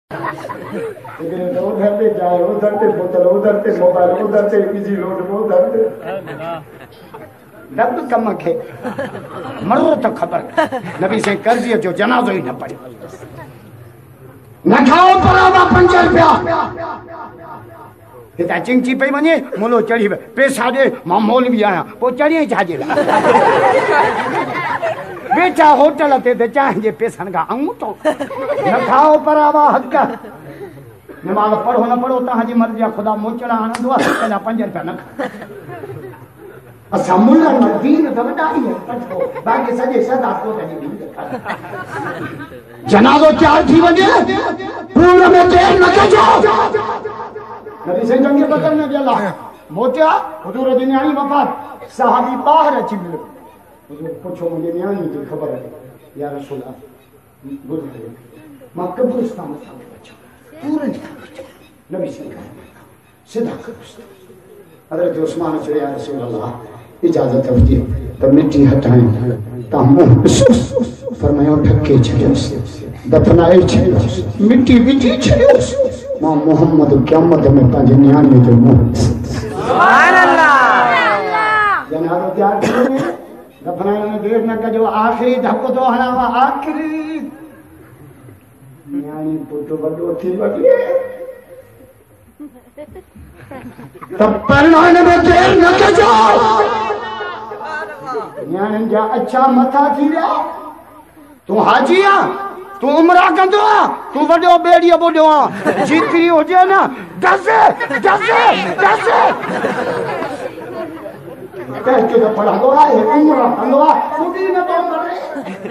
उधर से जाए, उधर से बोतल, उधर से मोबाइल, उधर से इजी लोड, उधर से डब कम खे मरो तो खबर नबी से कर दिए जो जनाजो ही न पड़े न खाओ परावा 5 रुपया हिता चिंची पे वने मोलो चढ़ी पैसा दे मां मोल भी आया पो चढ़ी छाजे बेटा होटल ते चाहे जे पैसन का आऊं तो न खाओ परावा हक नमाज पढ़ो न पढ़ो तहां जी मर्जी खुदा मोचड़ा आनंदो कना 5 रुपया न असा मुल्ला दीन त वडाई है बाकी सजे सदा को कनी जनाजो तैयार थी वने पूर्ण में देर न कजो नबी से जंग बदल ने गेला मोटिया हुजूर दी न्याणी वफात सहाबी बाहर अची मिलो हुजूर पूछो मुझे न्याणी की खबर है या रसूल अल्लाह बुझ मां कब्रिस्तान में पूर्ण नबी से सीधा कब्रिस्तान हजरत उस्मान चले या रसूल अल्लाह इजाजत है तो मिट्टी हटाएं तामो फरमाया ढके छयोस दफनाए छयोस मिट्टी बिठी छयोस मां मोहम्मद क़यामत में पंज न्याणी जो मुंह सुभान अल्लाह जनाब तैयार करो दफनाए में देर न कजो आखिरी धक्को तो हणावा आखिरी न्याणी पुट वडो थी वडी तब परनाने में देर न कजो न्याणन जा अच्छा मथा थी विया तू हाजी आ तू उमरा कंदो आ तू वडो बेड़ी बोडो आ जीतरी होजे ना दसे कह के तो पढ़ा दो है उमरा कंदो आ सुदी में तो मरे